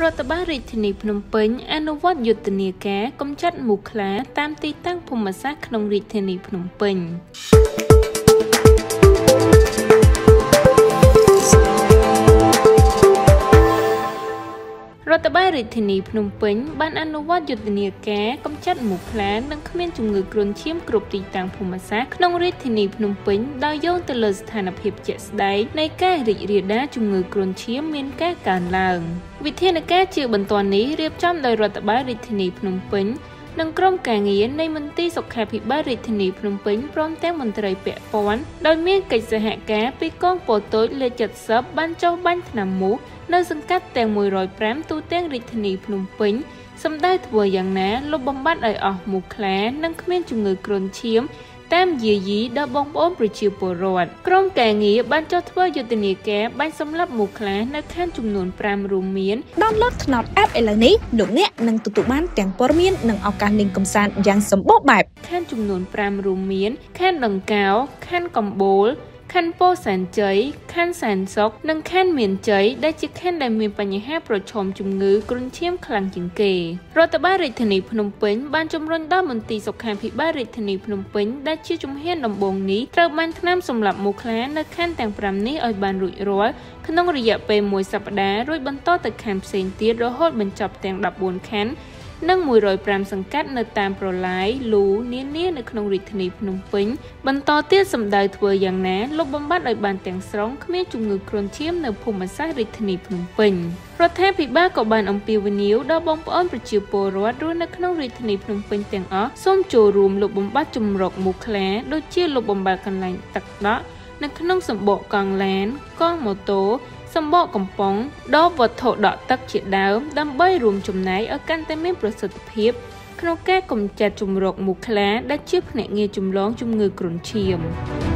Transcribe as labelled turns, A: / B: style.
A: រដ្ឋបាលរាជធានីភ្នំពេញអនុវត្តយុទ្ធនាការកម្ចាត់មូសខ្លាតាមទីតាំងភូមិសាស្ត្រក្នុងរាជធានីភ្នំពេញរដ្ឋបាលរាជធានីភ្នំពេញបានអនុវត្តយុទ្ធនាការកម្ចាត់មូសខ្លានិងគ្មានជំងឺគ្រុនឈាមគ្រប់ទីតាំងភូមិសាស្ត្រក្នុងរាជធានីភ្នំពេញដោយយោងទៅលើស្ថានភាពជាក់ស្ដែងនៃការរីករាលដាលជំងឺគ្រុនឈាមមានការកើនឡើងវិធានការជាបន្ទាន់នេះរៀបចំដោយរដ្ឋបាលរាជធានីភ្នំពេញនិងក្រុមការងារនៃមន្ទីរសុខាភិបាលរាជធានីភ្នំពេញព្រមទាំងមន្ត្រីពាក់ព័ន្ធដោយមានកិច្ចសហការពីកងពលតូចលេខ70បានចុះបាញ់ថ្នាំមូសនៅសង្កាត់ទាំង105ទូទាំងរាជធានីភ្នំពេញសម្ដៅធ្វើយ៉ាងណាលុបបំបាត់ឲ្យអស់មូសខ្លានិងគ្មានជំងឺគ្រុនឈាមតាមយាយីដល់បងប្អូនប្រជាពលរដ្ឋក្រុមការងារបានចុះធ្វើយុទ្ធនាការបាញ់សម្លាប់មូសខ្លានៅខណ្ឌចំនួន5រួមមាន
B: ដោនឡូតថ្នោត app ឥឡូវនេះលោកអ្នកនឹងទទួលបានទាំងព័ត៌មាននិងឱកាសលេងកម្សាន្តយ៉ាងសម្បូរបែប
A: ខណ្ឌចំនួន5រួមមានខណ្ឌដង្កោខណ្ឌកំបូលខណ្ឌពោធិ៍សែនជ័យខណ្ឌសែនសុខនិងខណ្ឌមានជ័យដែលជាខណ្ឌដែលមានបញ្ហាប្រឈមជំងឺគ្រុនឈាមខ្លាំងជាងគេរដ្ឋបាលរាជធានីភ្នំពេញបានជំរុញដល់មន្ទីរសុខាភិបាលរាជធានីភ្នំពេញដែលជាជំហានដំបូងនេះត្រូវបានថ្នាំសម្រាប់មូសខ្លានៅខណ្ឌទាំង5នេះឲ្យបានរួចរាល់ក្នុងរយៈពេល1សប្តាហ៍រួចបន្តទៅខណ្ឌផ្សេងទៀតរហូតបញ្ចប់ទាំង14ខណ្ឌនិង105សង្កាត់នៅតាមប្រឡាយលូនានានៅក្នុងរាជធានីភ្នំពេញបន្តទៀតសម្ដៅធ្វើយ៉ាងណាលុបបំបាត់ឲ្យបានទាំងស្រុងគ្មានជំងឺគ្រុនឈាមនៅភូមិសាស្ត្ររាជធានីភ្នំពេញរដ្ឋាភិបាលក៏បានអំពាវនាវដល់បងប្អូនប្រជាពលរដ្ឋរស់នៅក្នុងរាជធានីភ្នំពេញទាំងអស់សូមចូលរួមលុបបំបាត់ជំរកមូសខ្លាដូចជាលុបបំបាត់កន្លែងទឹកដក់នៅក្នុងសម្បកកង់ឡានកង់ម៉ូតូសម្បកកំប៉ុងដបវត្ថុដក់ទឹកជាដើមដើម្បីរួមចំណែកឲ្យកាន់តែមានប្រសិទ្ធភាពក្នុងការកម្ចាត់ជំរកមូសខ្លាដែលជាភ្នាក់ងារចម្លងជំងឺគ្រុនឈាម